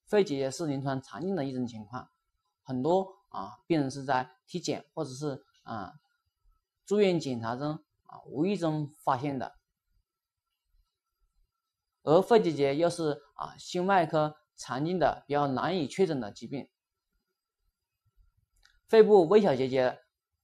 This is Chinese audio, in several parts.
肺结节是临床常见的一种情况，很多病人是在体检或者是住院检查中无意中发现的。而肺结节又是心外科常见的比较难以确诊的疾病。肺部微小结节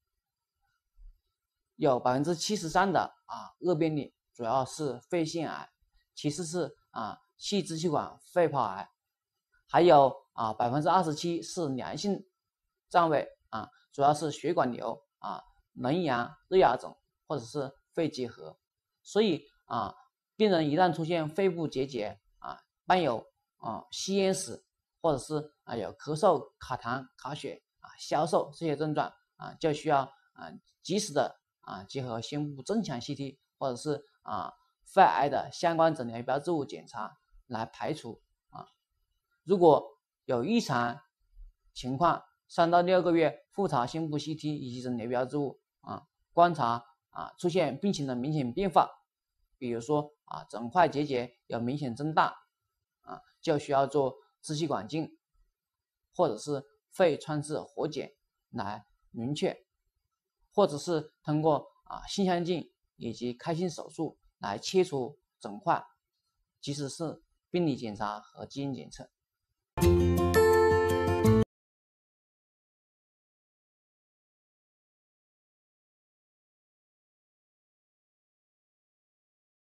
有73%的恶变率，主要是肺腺癌，其次是细支气管肺泡癌，还有27%是良性占位主要是血管瘤脓疡、日芽肿或者是肺结核。所以病人一旦出现肺部结节伴有吸烟史，或者是有咳嗽、卡痰、卡血、消瘦这些症状就需要及时的结合胸部增强 CT 或者是肺癌的相关诊疗标志物检查来排除。如果有异常情况，3到6个月复查胸部 CT 以及诊疗标志物观察出现病情的明显变化，比如说整块结节有明显增大就需要做支气管镜或者是肺穿刺活检来明确，或者是通过性腔镜以及开心手术来切除整块，即使是病理检查和基因检测。